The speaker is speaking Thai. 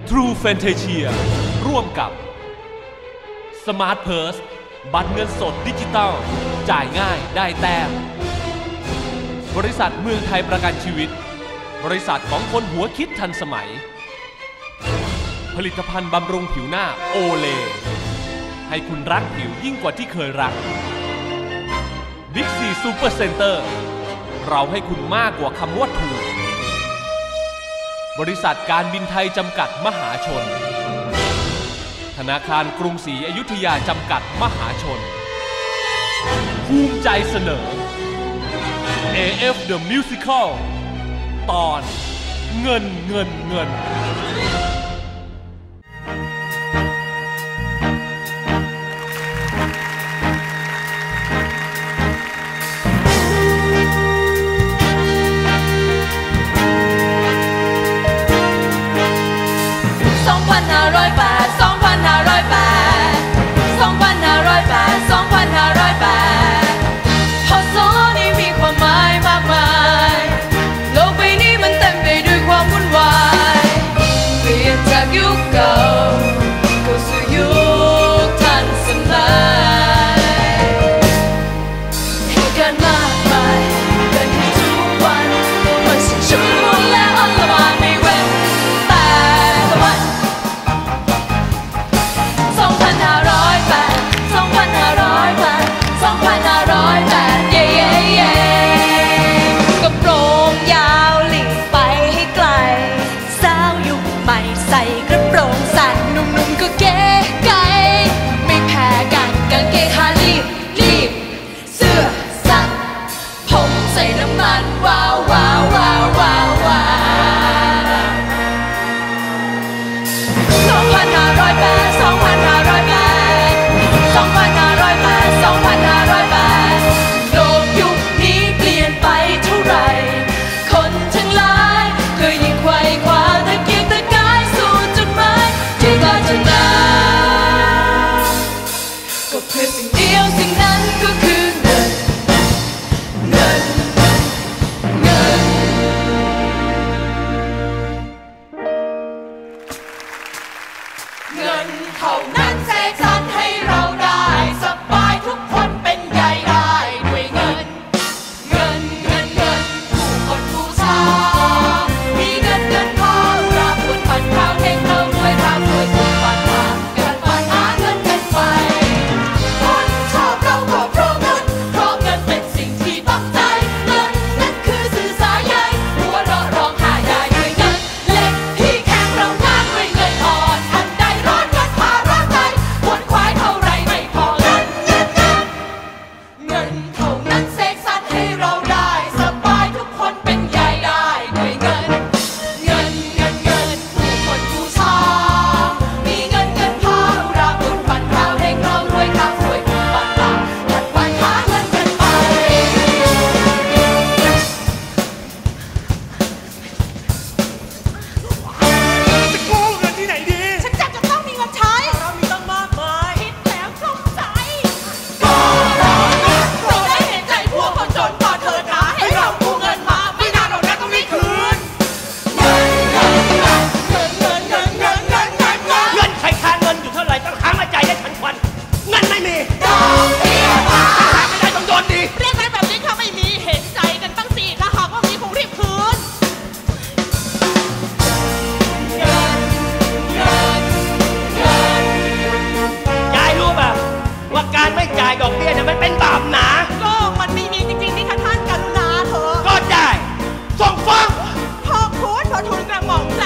True Fantasia ร่วมกับ Smart Purse บัตรเงินสดดิจิตอลจ่ายง่ายได้แต้มบริษัทเมืองไทยประกันชีวิตบริษัทของคนหัวคิดทันสมัยผลิตภัณฑ์บำรุงผิวหน้าโอเลให้คุณรักผิวยิ่งกว่าที่เคยรัก Big C Super Center เราให้คุณมากกว่าคำว่าถูกบริษัทการบินไทยจำกัดมหาชนธนาคารกรุงศรีอยุธยาจำกัดมหาชนภูมิใจเสนอ AF The Musical ตอนเงินพศนี้มีความหมายมากมายโลกใบนี้มันเต็มไปด้วยความวุ่นวายเปลี่ยนจากยุคเก่าเข้าสู่ยุคทันสมัยเหตุการณ์มากมายเกิดขึ้นทุกวันมันฉันชุลมุนและอ่อนละหมาดไม่เว้นแต่ละวันก็โปร่งยาวหลีกไปให้ไกลสาวยุคใหม่ใส่กระโปรงสั้นหนุ่มๆก็เก๋ไก๋ไม่แพ้กันกางเกงขาลีบเสื้อสั้นผมใส่น้ำมันว้าวโลกยุคนี้เปลี่ยนไปเท่าไรคนทั้งหลายก็ยิ่งไขว่คว้าตะเกียกตะกายสู่จุดหมายที่ปรารถนาก็เพื่อสิ่งเดียวสิ่งนั้นก็คือเงินเท่านั้นเสกสรรให้เราได้สบายทุกคนเป็นใหญ่ได้ด้วยเงินผู้คนบูชามีเงินพอรับบุญพันข้าวเท่งเราด้วยความรวยทุกวันมากันปัญหาเงินกันไปคนชอบเราก็เพราะเงินเป็นสิ่งที่ต้องใจเงินนั่นคือสื่อสายใยหัวเราะร้องไห้ได้ด้วยเงินเล็กที่แข็งเรางานด้วยเงินอ่อนทันใดร้อนเงินพาร้อนใจปวดควายเท่าไรไม่พอเงินเท่านั้นเสกสรรให้เราได้สบายทุกคนเป็นใหญ่ได้ด้วยเงินผู้คนบูชามีเงินพาราบุญพันข้าวเฮงเรารวยข้าวสวยทุกปันตาผัดวันหาเงินกันไปจะกู้เงินที่ไหนดีฉันจะต้องมีเงินใช้เรามีตั้งมากมายคิดแล้วกลุ้มใจก็เราได้เห็นใจพวกคนจนก่อนเถิดนะให้เรากู้เงินมาไม่นานเราต้องมีคืนเงินใครค้าเงินอยู่เท่าไหร่ต้องหามาจ่ายได้ทันควันเงินไม่มีดอกเบี้ยมาหาไม่ได้ต้องโดนดีเรียกใช้แบบนี้ถ้าไม่มีเห็นใจกันบ้างสิถ้าหากว่ามีคงรีบคืนยายรู้ป่ะว่าการไม่จ่ายดอกเบี้ยเนี่ยมันเป็นบาปหนาก็มันไม่มีจริงๆนี่ท่านกรุณาเถอะก็ได้ส่งฟ้องพอคุณพอทุนกระหม่อม